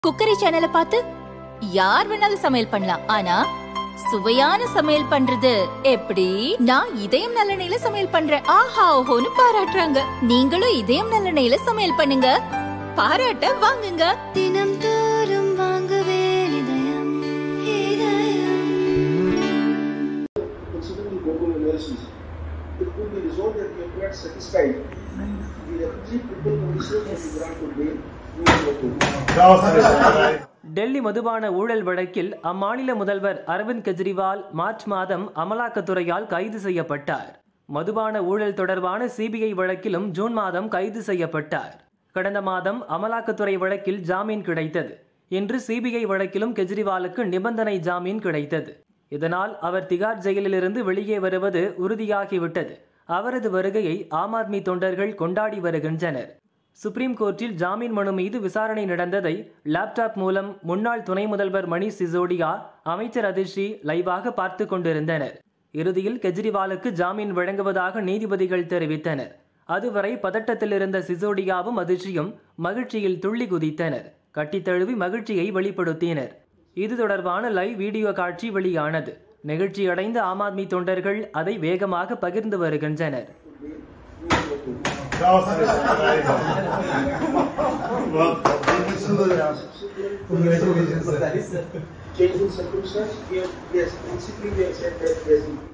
Cookery சேனலை பார்த்து யார் வேணாலும் சமையல் பண்ணலாம். ஆனா சுவையான சமையல் பண்றது எப்படி? நான் இதயம் நல்லெண்ணெயில சமையல் பண்றேன். ஆஹா ஓஹோன்னு பாராட்டுறாங்க. நீங்களும் இதயம் நல்லெண்ணெயில சமையல் பண்ணுங்க, பாராட்ட வாங்குங்க. தினம் தோறும் வாங்குவே இதயம் இதயம். It could be resolved that you are not satisfied. The three people who received the grant would be Delhi மதுபான ஊழல் வழக்கில் அம்மாநில முதல்வர் அரவிந்த் கெஜ்ரிவால் மார்ச் மாதம் அமலாக்கத்துறையால் கைது செய்யப்பட்டார். மதுபான ஊழல் தொடர்பான சிபிஐ வழக்கிலும் ஜூன் மாதம் கைது செய்யப்பட்டார். கடந்த மாதம் அமலாக்கத்துறை வழக்கில் ஜாமீன் கிடைத்தது. இன்று சிபிஐ வழக்கிலும் கெஜ்ரிவாலுக்கு நிபந்தனை ஜாமீன் கிடைத்தது. இதனால் அவர் திகார் ஜெயிலிலிருந்து வெளியே வருவது உறுதியாகிவிட்டது. அவரது வருகையை ஆம் ஆத்மி தொண்டர்கள் கொண்டாடி வருகின்றனர். சுப்ரீம் கோர்ட்டில் ஜாமீன் மனு மீது விசாரணை நடந்ததை லேப்டாப் மூலம் முன்னாள் துணை முதல்வர் மணீஷ் சிசோடியா, அமைச்சர் அதிர்ஷி லைவாக பார்த்து கொண்டிருந்தனர். இறுதியில் கெஜ்ரிவாலுக்கு ஜாமீன் வழங்குவதாக நீதிபதிகள் தெரிவித்தனர். அதுவரை பதட்டத்தில் இருந்த சிசோடியாவும் அதிர்ஷியும் மகிழ்ச்சியில் துள்ளி குதித்தனர். கட்டித்தழுவி மகிழ்ச்சியை வெளிப்படுத்தினர். இது தொடர்பான லைவ் வீடியோ காட்சி வெளியானது. நெகிழ்ச்சியடைந்த ஆம் ஆத்மி தொண்டர்கள் அதை வேகமாக பகிர்ந்து வருகின்றனர். Changing circumstances, yes, principally we accept that